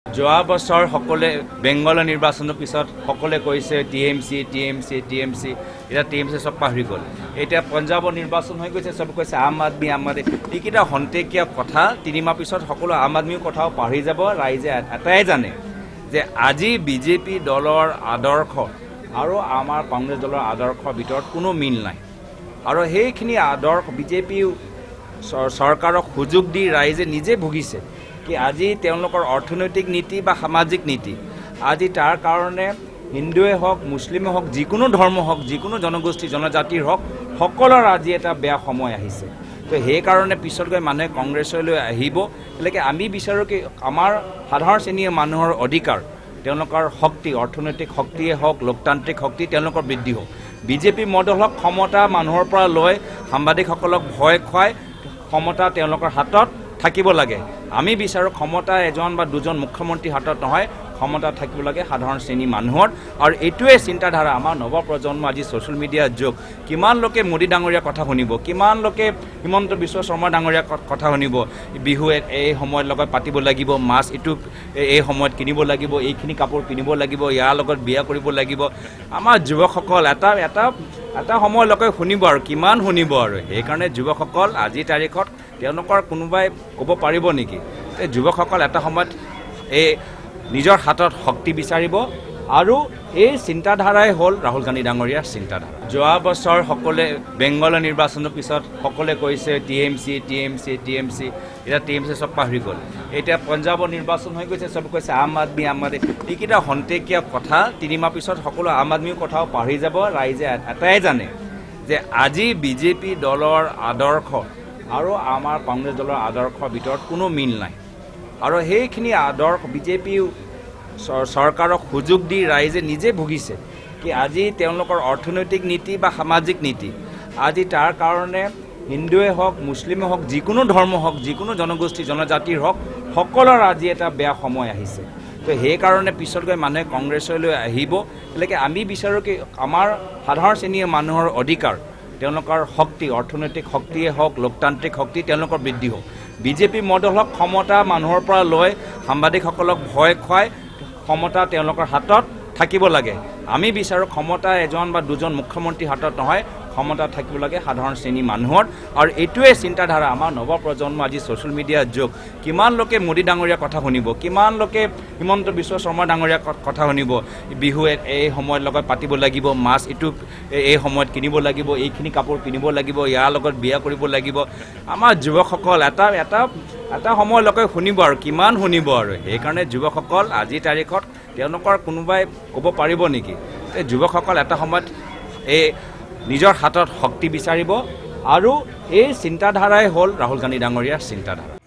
যোৱা বছৰ সকলে বেংগলৰ নিৰ্বাচনৰ পিছত সকলে কৈছে টিএমচি এতিয়া টিএমচি সব পাহৰি গ'ল। এতিয়া পঞ্জাবৰ নিৰ্বাচন হৈ গৈছে, সব কৈছে আম আদমি এইকেইটা হন্তেকীয়া কথা। 3 মাহ পিছত সকলো আম আদমিৰ কথাও পাহৰি যাব। ৰাইজে এটাই জানে যে আজি বিজেপি দলৰ আদৰ্শ আৰু আমাৰ কংগ্ৰেছ দলৰ আদৰ্শৰ ভিতৰত কোনো মিল নাই। আৰু সেইখিনি আদৰ্শ বিজেপি চৰকাৰক সুযোগ দি ৰাইজে নিজে ভুগিছে কি আজি তেওঁলোকৰ অৰ্থনৈতিক নীতি বা সামাজিক নীতি আজি তাৰ কাৰণে হিন্দুৱে হওক মুছলিমে হওক যিকোনো ধৰ্ম হওক যিকোনো জনগোষ্ঠী জনজাতিৰ হওক সকলৰ আজি এটা বেয়া সময় আহিছে। তো সেইকাৰণে পিছত গৈ মানুহে কংগ্ৰেছলৈ আহিব। এলৈকে আমি বিচাৰোঁ কি আমাৰ সাধাৰণ শ্ৰেণীৰ মানুহৰ অধিকাৰ তেওঁলোকৰ শক্তি অৰ্থনৈতিক শক্তিয়ে হওক লোকতান্ত্ৰিক শক্তি তেওঁলোকৰ বৃদ্ধি হওক। বিজেপি মডেল হওক ক্ষমতা মানুহৰ পৰা লৈ সাংবাদিকসকলক ভয় খুৱাই ক্ষমতা তেওঁলোকৰ হাতত থাকিব লাগে। আমি বিচাৰোঁ ক্ষমতা এজন বা দুজন মুখ্যমন্ত্ৰীৰ হাতত নহয়, ক্ষমতা থাকিব লাগে সাধাৰণ শ্ৰেণী মানুহৰ। আৰু এইটোৱে চিন্তাধাৰা আমাৰ নৱপ্ৰজন্ম আজি ছ'চিয়েল মিডিয়াৰ যুগ। কিমান লোকে মোদী ডাঙৰীয়াৰ কথা শুনিব, কিমান লোকে হিমন্ত বিশ্ব শৰ্মা ডাঙৰীয়াৰ কথা শুনিব। বিহু এই সময়ত লগত পাতিব লাগিব, মাছ এইটো এই সময়ত কিনিব লাগিব, এইখিনি কাপোৰ পিন্ধিব লাগিব, ইয়াৰ লগত বিয়া কৰিব লাগিব। আমাৰ যুৱকসকল এটা সময়লৈকে শুনিব আৰু কিমান শুনিব। আৰু সেইকাৰণে যুৱকসকল আজিৰ তাৰিখত তেওঁলোকৰ কোনোবাই ক'ব পাৰিব নেকি এই যুৱকসকল এটা সময়ত এই নিজৰ হাতত শক্তি বিচাৰিব। আৰু এই চিন্তাধাৰাই হ'ল ৰাহুল গান্ধী ডাঙৰীয়াৰ চিন্তাধাৰা। যোৱা বছৰ সকলে বেংগলৰ নিৰ্বাচনৰ পিছত সকলে কৈছে টিএমচি এতিয়া টিএমচি সব পাহৰি গ'ল। এতিয়া পঞ্জাবৰ নিৰ্বাচন হৈ গৈছে, সব কৈছে আম আদমি এইকেইটা হন্তেকীয়া কথা। 3 মাহ পিছত সকলো আম আদমিৰ কথাও পাহৰি যাব। ৰাইজে এটাই জানে যে আজি বিজেপি দলৰ আদৰ্শ আৰু আমাৰ কংগ্ৰেছ দলৰ আদৰ্শৰ ভিতৰত কোনো মিল নাই। আৰু সেইখিনি আদৰ্শ বিজেপি চৰকাৰক সুযোগ দি ৰাইজে নিজে ভুগিছে কি আজি তেওঁলোকৰ অৰ্থনৈতিক নীতি বা সামাজিক নীতি আজি তাৰ কাৰণে হিন্দুৱে হওক মুছলিমে হওক যিকোনো ধৰ্ম হওক যিকোনো জনগোষ্ঠী জনজাতিৰ হওক সকলৰ আজি এটা বেয়া সময় আহিছে। তো সেইকাৰণে পিছত গৈ মানুহে কংগ্ৰেছলৈ আহিব। এলৈকে আমি বিচাৰোঁ কি আমাৰ সাধাৰণ শ্ৰেণীৰ মানুহৰ অধিকাৰ তেওঁলোকৰ শক্তি অৰ্থনৈতিক শক্তিয়ে হওক লোকতান্ত্ৰিক শক্তি তেওঁলোকৰ বৃদ্ধি হওক। বিজেপি মডেল হওক ক্ষমতা মানুহৰ পৰা লৈ সাংবাদিকসকলক ভয় খুৱাই ক্ষমতা তেওঁলোকৰ হাতত থাকিব লাগে। আমি বিচাৰোঁ ক্ষমতা এজন বা দুজন মুখ্যমন্ত্ৰীৰ হাতত নহয়, ক্ষমতা থাকিব লাগে সাধাৰণ শ্ৰেণী মানুহৰ। আৰু এইটোৱে চিন্তাধাৰা আমাৰ নৱপ্ৰজন্ম আজি ছ'চিয়েল মিডিয়াৰ যুগ। কিমান লোকে মোদী ডাঙৰীয়াৰ কথা শুনিব, কিমান লোকে হিমন্ত বিশ্ব শৰ্মা ডাঙৰীয়াৰ কথা শুনিব। বিহু এই সময়ত লগত পাতিব লাগিব, মাছ এইটো এই সময়ত কিনিব লাগিব, এইখিনি কাপোৰ পিন্ধিব লাগিব, ইয়াৰ লগত বিয়া কৰিব লাগিব। আমাৰ যুৱকসকল এটা সময়লৈকে শুনিব আৰু কিমান শুনিব। আৰু সেইকাৰণে যুৱকসকল আজিৰ তাৰিখত তেওঁলোকৰ কোনোবাই ক'ব পাৰিব নেকি এই যুৱকসকল এটা সময়ত এই নিজৰ হাতত শক্তি বিচাৰিব। আৰু এই চিন্তাধাৰাই হ'ল ৰাহুল গান্ধী ডাঙৰীয়াৰ চিন্তাধাৰা।